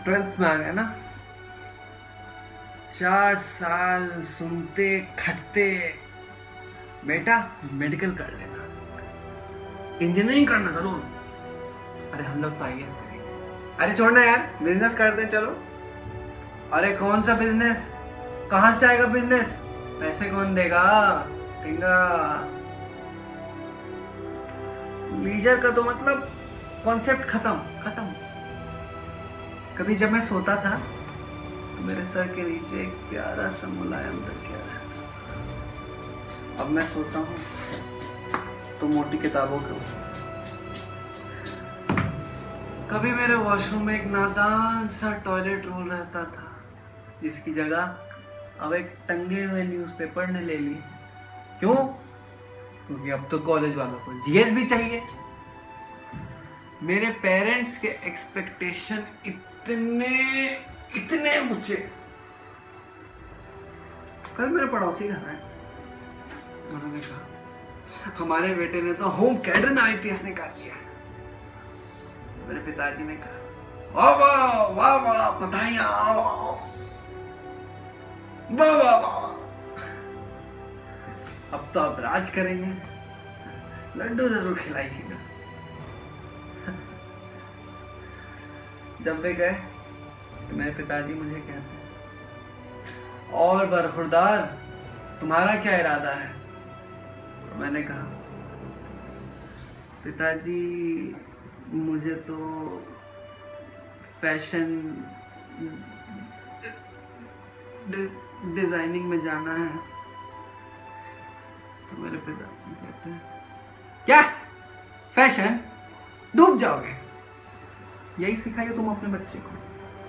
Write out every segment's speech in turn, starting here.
12th में आ गए ना, 4 साल सुनते खटते, बेटा मेडिकल कर लेना, इंजीनियरिंग करना जरूर। अरे हम लोग तो आईएएस करेंगे। अरे छोड़ना यार, बिजनेस करते हैं चलो। अरे कौन सा बिजनेस, कहां से आएगा बिजनेस, पैसे कौन देगा, टिंगा। लीजर का तो मतलब कॉन्सेप्ट खत्म। कभी जब मैं सोता था तो मेरे सर के नीचे एक प्यारा सा मुलायम तकिया रहता था। अब मैं सोता हूँ तो मोटी किताबों के ऊपर। कभी मेरे वॉशरूम में एक नादान सा टॉयलेट रोल रहता था, जिसकी जगह अब एक टंगे हुए न्यूज़पेपर ने ले ली। क्यों? क्योंकि अब तो कॉलेज वालों को जीएस भी चाहिए। मेरे पेरेंट्स के एक्सपेक्टेशन इतने ऊंचे। कल मेरे पड़ोसी घर आए, उन्होंने कहा हमारे बेटे ने तो होम कैडर में आईपीएस निकाल लिया। मेरे पिताजी ने कहा वाह वाह वाह वाह, बधाइयां, वाह वाह वाह, अब तो आप राज करेंगे, लड्डू जरूर खिलाइएगा। जब वे गए तो मेरे पिताजी मुझे कहते हैं, और बरखुरदार तुम्हारा क्या इरादा है? तो मैंने कहा पिताजी मुझे तो फैशन डिजाइनिंग में जाना है। तो मेरे पिताजी कहते हैं क्या फैशन, डूब जाओगे। यही सिखाइए तुम अपने बच्चे को,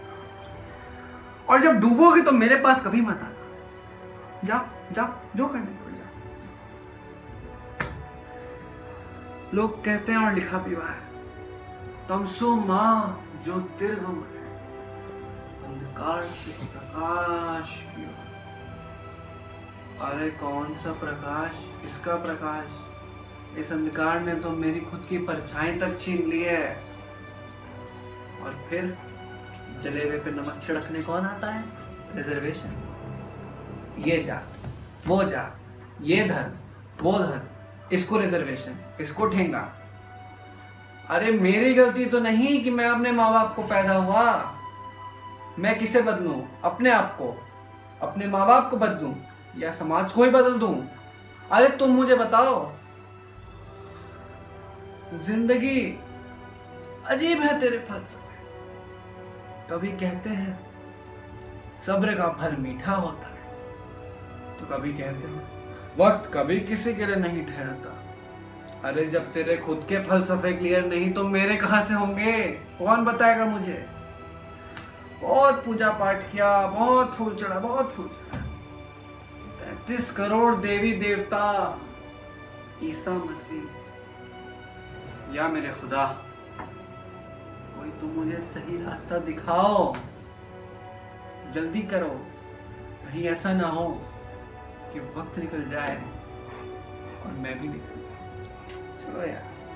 और जब डूबोगे तो मेरे पास कभी मत आना। जाओ जाओ, जो करने को जाओ। लोग कहते हैं और लिखा भी हुआ है, तमसो माँ जो दीर्घम है, अंधकार से प्रकाश की ओर। अरे कौन सा प्रकाश, किसका प्रकाश? इस अंधकार ने तो मेरी खुद की परछाई तक छीन ली है। और फिर जलेबे पे नमक छिड़कने कौन आता है? रिजर्वेशन। ये जात, वो जात, ये धर्म, वो धर्म, इसको रिजर्वेशन, इसको ठेंगा। अरे मेरी गलती तो नहीं कि मैं अपने माँ बाप को पैदा हुआ। मैं किसे बदलूं? अपने आप को, अपने माँ बाप को बदलूं या समाज को ही बदल दूं? अरे तुम मुझे बताओ। जिंदगी अजीब है तेरे फलसफे। कभी कहते हैं सब्र का फल मीठा होता है, तो कभी कहते हैं वक्त कभी किसी के लिए नहीं ठहरता। अरे जब तेरे खुद के फलसफे क्लियर नहीं तो मेरे कहां से होंगे? कौन बताएगा मुझे? बहुत पूजा पाठ किया, बहुत फूल चढ़ा, बहुत फूल चढ़ा। 33 करोड़ देवी देवता, ईसा मसीह, या मेरे खुदा कोई तुम मुझे सही रास्ता दिखाओ। जल्दी करो, कहीं ऐसा ना हो कि वक्त निकल जाए और मैं भी निकल जाऊं। चलो यार।